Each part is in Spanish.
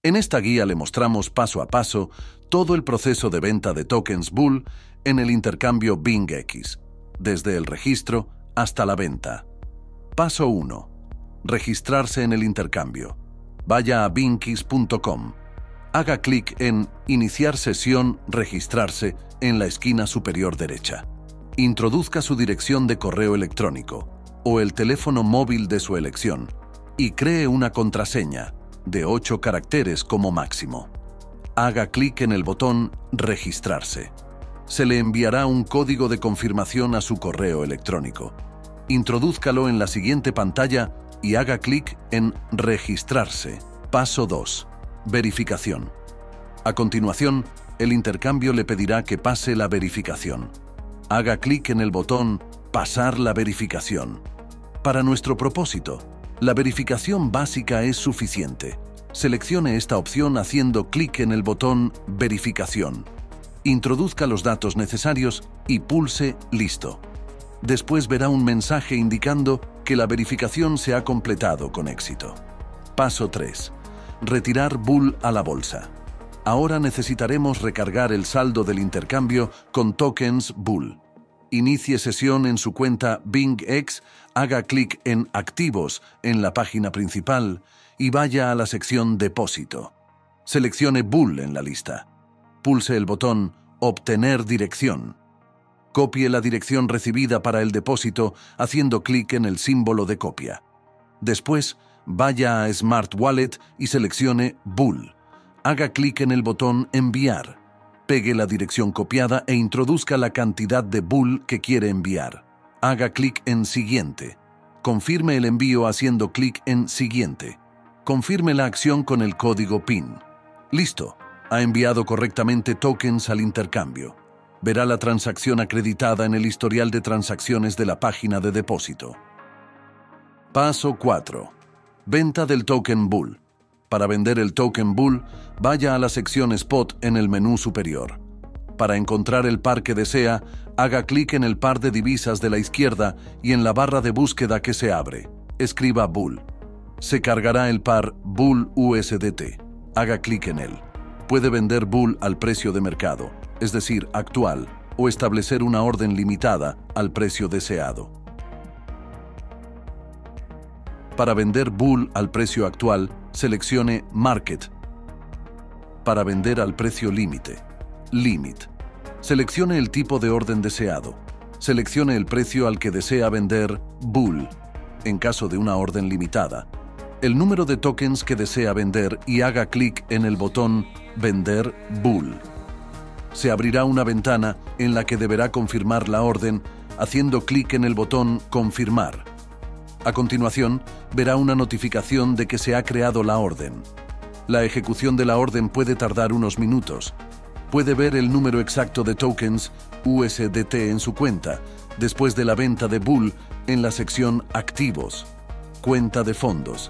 En esta guía le mostramos paso a paso todo el proceso de venta de tokens Bull en el intercambio BingX, desde el registro hasta la venta. Paso 1. Registrarse en el intercambio. Vaya a bingx.com. Haga clic en Iniciar sesión, registrarse en la esquina superior derecha. Introduzca su dirección de correo electrónico o el teléfono móvil de su elección y cree una contraseña de 8 caracteres como máximo. Haga clic en el botón Registrarse. Se le enviará un código de confirmación a su correo electrónico. Introdúzcalo en la siguiente pantalla y haga clic en Registrarse. Paso 2. Verificación. A continuación, el intercambio le pedirá que pase la verificación. Haga clic en el botón Pasar la verificación. Para nuestro propósito, la verificación básica es suficiente. Seleccione esta opción haciendo clic en el botón Verificación. Introduzca los datos necesarios y pulse Listo. Después verá un mensaje indicando que la verificación se ha completado con éxito. Paso 3. Retirar Bull a la bolsa. Ahora necesitaremos recargar el saldo del intercambio con tokens Bull. Inicie sesión en su cuenta BingX, haga clic en Activos en la página principal y vaya a la sección Depósito. Seleccione Bull en la lista. Pulse el botón Obtener dirección. Copie la dirección recibida para el depósito haciendo clic en el símbolo de copia. Después, vaya a Smart Wallet y seleccione Bull. Haga clic en el botón Enviar. Pegue la dirección copiada e introduzca la cantidad de Bull que quiere enviar. Haga clic en Siguiente. Confirme el envío haciendo clic en Siguiente. Confirme la acción con el código PIN. Listo. Ha enviado correctamente tokens al intercambio. Verá la transacción acreditada en el historial de transacciones de la página de depósito. Paso 4. Venta del token Bull. Para vender el token Bull, vaya a la sección Spot en el menú superior. Para encontrar el par que desea, haga clic en el par de divisas de la izquierda y en la barra de búsqueda que se abre. Escriba Bull. Se cargará el par Bull USDT. Haga clic en él. Puede vender Bull al precio de mercado, es decir, actual, o establecer una orden limitada al precio deseado. Para vender Bull al precio actual, seleccione Market. Para vender al precio límite, Limit. Seleccione el tipo de orden deseado. Seleccione el precio al que desea vender Bull, en caso de una orden limitada, el número de tokens que desea vender y haga clic en el botón Vender Bull. Se abrirá una ventana en la que deberá confirmar la orden haciendo clic en el botón Confirmar. A continuación, verá una notificación de que se ha creado la orden. La ejecución de la orden puede tardar unos minutos. Puede ver el número exacto de tokens USDT en su cuenta, después de la venta de Bull en la sección Activos, Cuenta de fondos.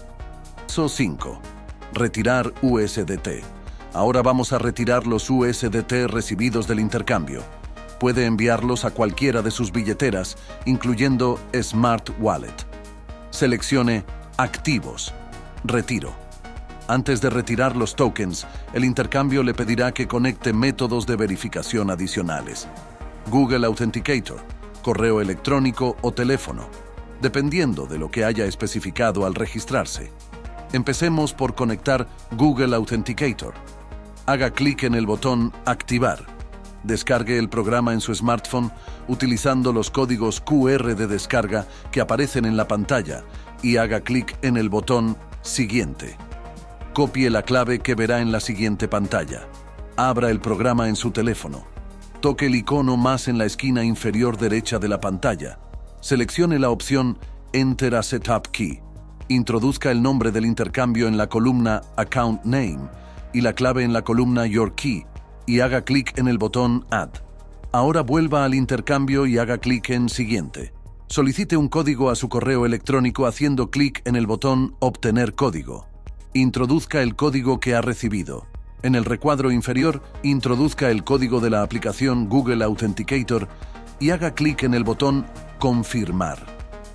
Paso 5. Retirar USDT. Ahora vamos a retirar los USDT recibidos del intercambio. Puede enviarlos a cualquiera de sus billeteras, incluyendo Smart Wallet. Seleccione Activos. Retiro. Antes de retirar los tokens, el intercambio le pedirá que conecte métodos de verificación adicionales. Google Authenticator, correo electrónico o teléfono, dependiendo de lo que haya especificado al registrarse. Empecemos por conectar Google Authenticator. Haga clic en el botón Activar. Descargue el programa en su smartphone utilizando los códigos QR de descarga que aparecen en la pantalla y haga clic en el botón Siguiente. Copie la clave que verá en la siguiente pantalla. Abra el programa en su teléfono. Toque el icono más en la esquina inferior derecha de la pantalla. Seleccione la opción Enter a Setup Key. Introduzca el nombre del intercambio en la columna Account Name y la clave en la columna Your Key y haga clic en el botón Add. Ahora vuelva al intercambio y haga clic en Siguiente. Solicite un código a su correo electrónico haciendo clic en el botón Obtener código. Introduzca el código que ha recibido. En el recuadro inferior, introduzca el código de la aplicación Google Authenticator y haga clic en el botón Confirmar.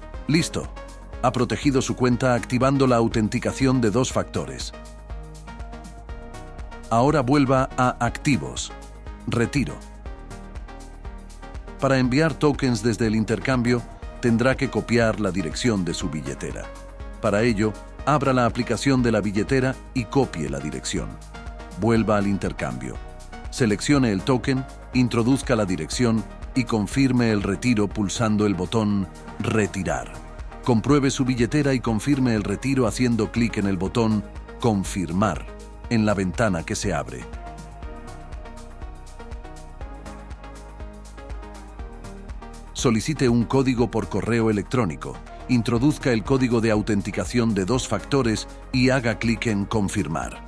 Listo. Ha protegido su cuenta activando la autenticación de 2 factores. Ahora vuelva a Activos. Retiro. Para enviar tokens desde el intercambio, tendrá que copiar la dirección de su billetera. Para ello, abra la aplicación de la billetera y copie la dirección. Vuelva al intercambio. Seleccione el token, introduzca la dirección y confirme el retiro pulsando el botón Retirar. Compruebe su billetera y confirme el retiro haciendo clic en el botón Confirmar en la ventana que se abre. Solicite un código por correo electrónico. Introduzca el código de autenticación de 2 factores y haga clic en Confirmar.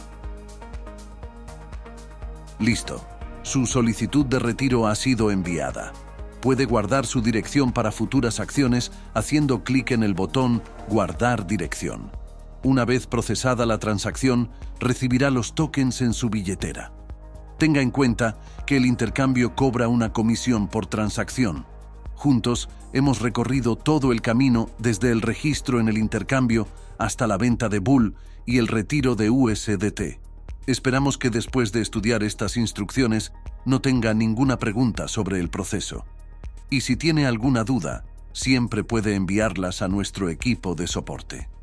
Listo. Su solicitud de retiro ha sido enviada. Puede guardar su dirección para futuras acciones haciendo clic en el botón Guardar dirección. Una vez procesada la transacción, recibirá los tokens en su billetera. Tenga en cuenta que el intercambio cobra una comisión por transacción. Juntos hemos recorrido todo el camino desde el registro en el intercambio hasta la venta de Bull y el retiro de USDT. Esperamos que después de estudiar estas instrucciones no tenga ninguna pregunta sobre el proceso. Y si tiene alguna duda, siempre puede enviarlas a nuestro equipo de soporte.